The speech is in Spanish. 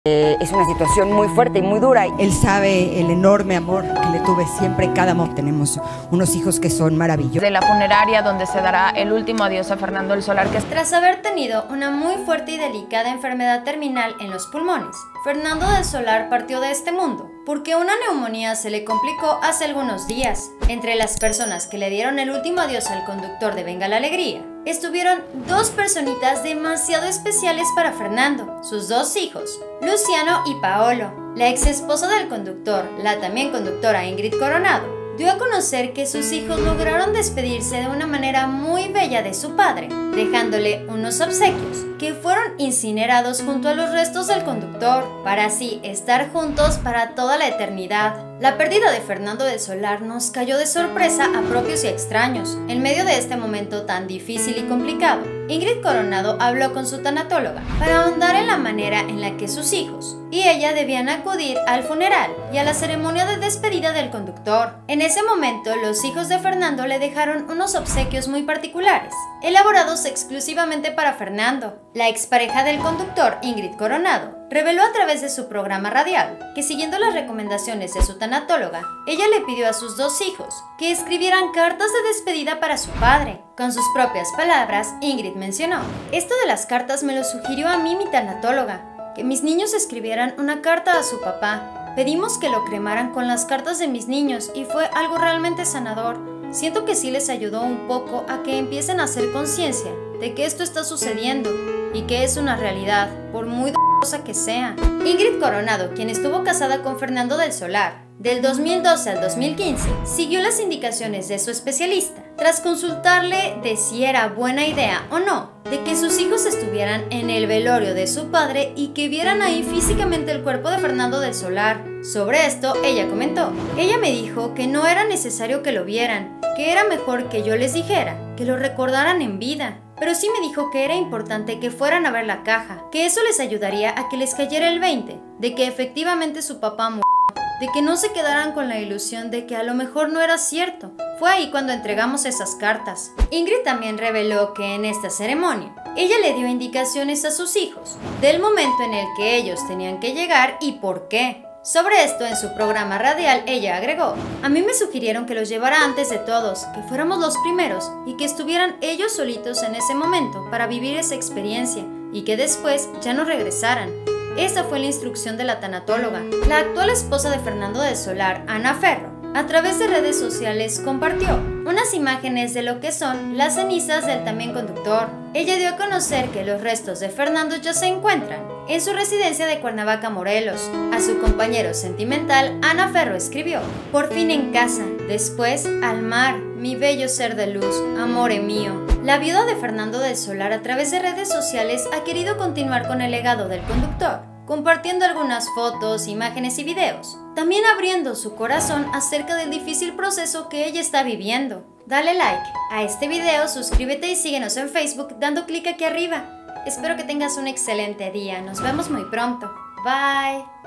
Es una situación muy fuerte y muy dura. Él sabe el enorme amor que le tuve siempre. Cada momento tenemos unos hijos que son maravillosos. De la funeraria donde se dará el último adiós a Fernando del Solar. Tras haber tenido una muy fuerte y delicada enfermedad terminal en los pulmones, Fernando del Solar partió de este mundo porque una neumonía se le complicó hace algunos días. Entre las personas que le dieron el último adiós al conductor de Venga la Alegría, estuvieron dos personitas demasiado especiales para Fernando, sus dos hijos, Luciano y Paolo. La ex esposa del conductor, la también conductora Ingrid Coronado, dio a conocer que sus hijos lograron despedirse de una manera muy bella de su padre, dejándole unos obsequios que fueron incinerados junto a los restos del conductor, para así estar juntos para toda la eternidad. La pérdida de Fernando del Solar nos cayó de sorpresa a propios y extraños. En medio de este momento tan difícil y complicado, Ingrid Coronado habló con su tanatóloga para ahondar en la manera en la que sus hijos y ella debían acudir al funeral y a la ceremonia de despedida del conductor. En ese momento, los hijos de Fernando le dejaron unos obsequios muy particulares, elaborados exclusivamente para Fernando. La expareja del conductor, Ingrid Coronado, reveló a través de su programa radial que, siguiendo las recomendaciones de su tanatóloga, ella le pidió a sus dos hijos que escribieran cartas de despedida para su padre. Con sus propias palabras, Ingrid mencionó: "Esto de las cartas me lo sugirió a mí mi tanatóloga, que mis niños escribieran una carta a su papá. Pedimos que lo cremaran con las cartas de mis niños y fue algo realmente sanador. Siento que sí les ayudó un poco a que empiecen a hacer conciencia de que esto está sucediendo y que es una realidad, por muy dolorosa que sea". Ingrid Coronado, quien estuvo casada con Fernando del Solar del 2012 al 2015, siguió las indicaciones de su especialista. Tras consultarle de si era buena idea o no de que sus hijos estuvieran en el velorio de su padre y que vieran ahí físicamente el cuerpo de Fernando del Solar. Sobre esto, ella comentó: "Ella me dijo que no era necesario que lo vieran, que era mejor que yo les dijera, que lo recordaran en vida. Pero sí me dijo que era importante que fueran a ver la caja, que eso les ayudaría a que les cayera el 20, de que efectivamente su papá murió, de que no se quedaran con la ilusión de que a lo mejor no era cierto". Fue ahí cuando entregamos esas cartas. Ingrid también reveló que en esta ceremonia, ella le dio indicaciones a sus hijos del momento en el que ellos tenían que llegar y por qué. Sobre esto, en su programa radial, ella agregó: "A mí me sugirieron que los llevara antes de todos, que fuéramos los primeros y que estuvieran ellos solitos en ese momento para vivir esa experiencia y que después ya no regresaran". Esa fue la instrucción de la tanatóloga. La actual esposa de Fernando del Solar, Ana Ferro, a través de redes sociales compartió unas imágenes de lo que son las cenizas del también conductor. Ella dio a conocer que los restos de Fernando ya se encuentran en su residencia de Cuernavaca, Morelos. A su compañero sentimental, Ana Ferro escribió: "Por fin en casa, después al mar, mi bello ser de luz, amore mío". La viuda de Fernando del Solar, a través de redes sociales, ha querido continuar con el legado del conductor, compartiendo algunas fotos, imágenes y videos, también abriendo su corazón acerca del difícil proceso que ella está viviendo. Dale like a este video, suscríbete y síguenos en Facebook dando clic aquí arriba. Espero que tengas un excelente día. Nos vemos muy pronto. Bye.